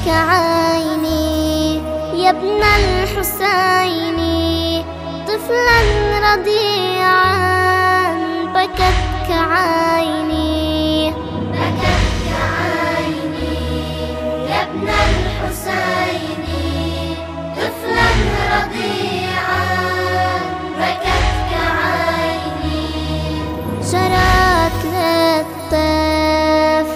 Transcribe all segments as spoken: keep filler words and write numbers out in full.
بكتك عيني يا ابن الحسين، طفلا رضيعا بكتك عيني، بكتك عيني يا ابن الحسين، طفلا رضيعا بكتك عيني. جرت للطفل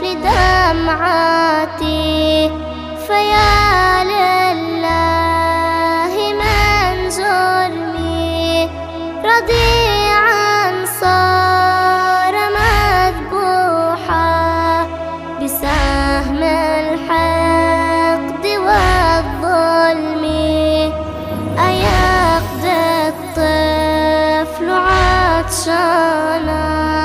دمعاتي فيا لله من جرمي، رضيعا صار مذبوحا بسهم الحقد والظلم. أيقضي الطفل عطشانا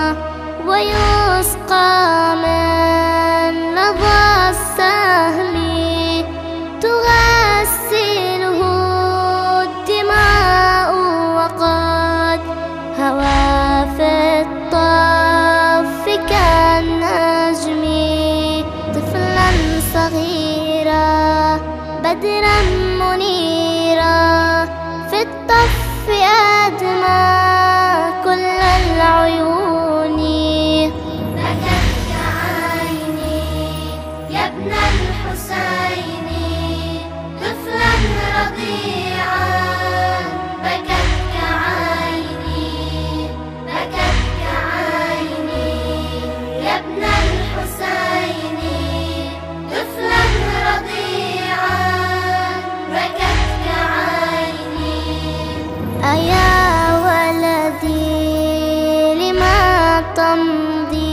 ويسقى من لظى السهم، تغسله الدماء وقد هوى في الطف كالنجم. طفلا صغيرا بدرا منيرا في الطف أدمى كل العيون. بكتك عيني يا ابن الحسين، طفلا رضيعا بكتك عيني، بكتك عيني يا ابن الحسين، طفلا رضيعا بكتك عيني. أيا ولدي لما تمضي